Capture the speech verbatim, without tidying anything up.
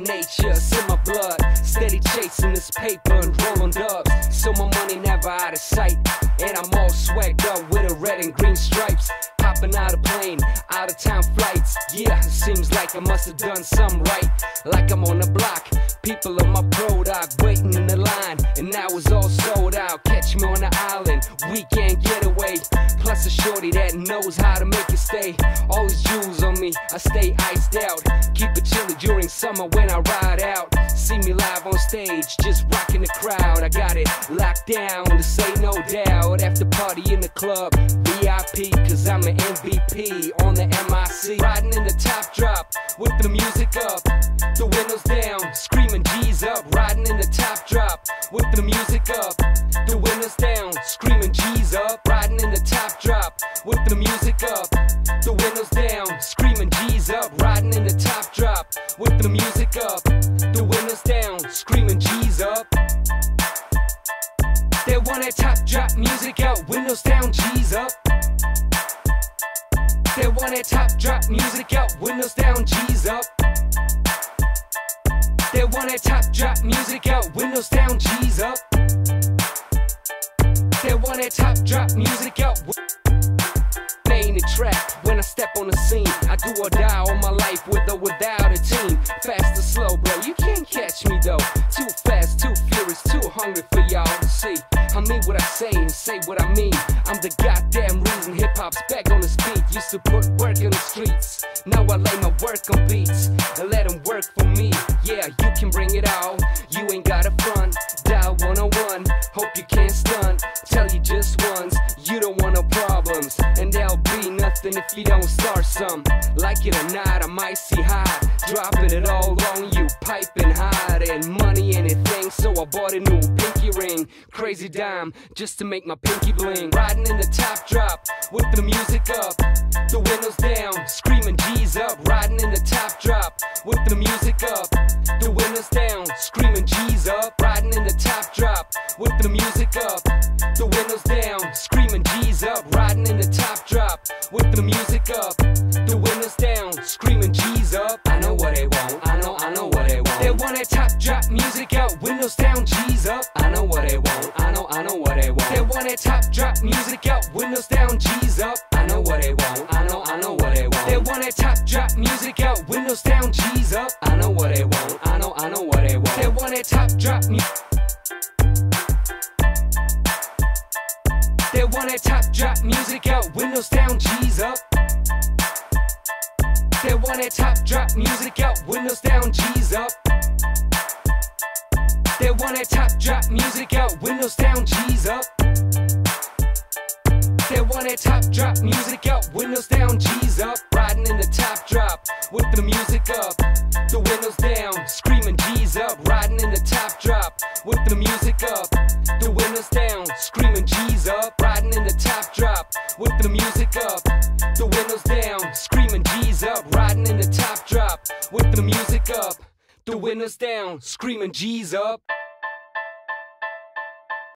nature, it's in my blood. Steady chasing this paper and rolling dubs, so my money never out of sight. And I'm all swagged up with a red and green stripes. Hopping out of plane, out of town flights. Yeah, it seems like I must have done something right. Like I'm on the block, people on my product waiting in the line, and now it's all sold out. Catch me on the island, weekend getaway. Plus a shorty that knows how to make it stay. All these jewels on me, I stay iced out. Keep it chilly during summer when I ride out. See me live on stage, just rocking the crowd. I got it locked down, this ain't no doubt. After party in the club, V I P, cause I'm an M V P on the M I C. Riding in the top drop, with the music up, the windows down, screaming G's up. Riding in the top drop, with the music up, the windows down, screaming G's up. Riding in the top drop, with the music up, the windows down, screaming G's up. Riding in the top drop, with the music up, the windows down, screaming G's up. They want that top drop music out, windows down, G's up. They want that top drop music out, windows down, G's up. They want that top drop music out, windows down, G's up. They want that top drop music out. Main the track when I step on the scene. I do or die all my life with or without a team. Fast or slow, bro, you can't catch me though. Too fast, too furious, too hungry for y'all to see. I mean what I say and say what I mean. I'm the goddamn reason hip-hop's back on its feet. Used to put work in the streets, now I lay my work on beats and let them work for me. Yeah, you can bring it all, you ain't got a front. Dial one oh one, hope you can't stunt. Tell you just once, you don't want no problems, and there'll be nothing if you don't start some. Like it or not, I'm icy hot, dropping it all on you, piping hot, and money anything, so I bought a new pinky ring. Crazy dime, just to make my pinky bling. Riding in the top drop, with the music up, the windows down, screaming G's up. Riding in the top drop, with the music up, the windows down, screaming G's up. Riding in the top drop, with the music up, the windows down, screaming G's up. Riding in the top drop, with the music up, the windows down, screaming G's up. I know what they want, I know, I know what they want. They want that top drop music out, windows down, G's up. I know what they want, I know, I know what they want. They want that top drop music out, windows down, G's up. I know what they want, I know, I know what they want. They want that top drop music out, windows down, G's up. I know what they want, I know, I know what they want. They want that top drop music. They want that top drop music out, windows down, G's up. They want that top drop music out, windows down, G's up. They want that top drop music out, windows down, G's up. They want that top drop music out, windows down, G's up. Riding in the top drop, with the music up, the windows down, screaming G's up. Riding in the top drop, with the music up, the windows down, screaming G's up. Riding in the top drop, with the music up, the windows down, screaming G's up. Riding in the top drop, with the music up, the windows down, screaming G's up.